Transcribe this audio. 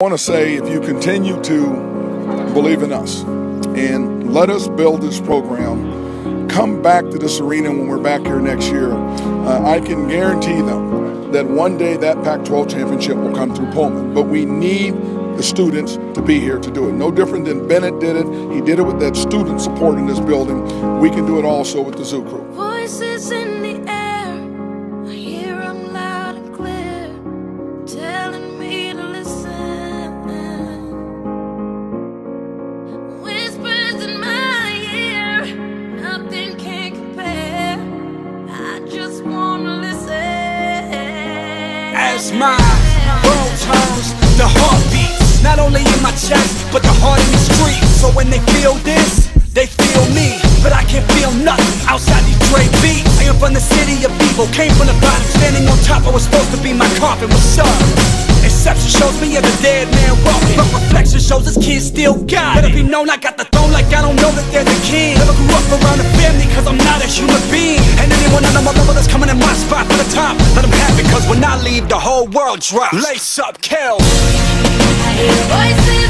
I want to say, if you continue to believe in us and let us build this program, come back to this arena when we're back here next year, I can guarantee them that one day that Pac-12 championship will come through Pullman. But we need the students to be here to do it. No different than Bennett did it. He did it with that student support in this building. We can do it also with the ZZU CRU. Voices in the air, I hear them loud and clear, telling me to listen. Whispers in my ear, nothing can compare. I just wanna listen. As my world turns, the heart beats, not only in my chest, but the heart in the street. So when they feel this, they feel me, but I can't feel nothing outside these Dre beats. I am from the city of evil, came from the bottom, standing on top. I was supposed to be my carpet. What's up? Exception shows me as a dead man walking, but reflection shows this kid still got it. Let it be known I got the throne like I don't know that there's a king. Never grew up around a family cause I'm not a human being. And anyone on my level that's coming in my spot for the top, let them have it, cause when I leave the whole world drops. Lace up, kill. Voices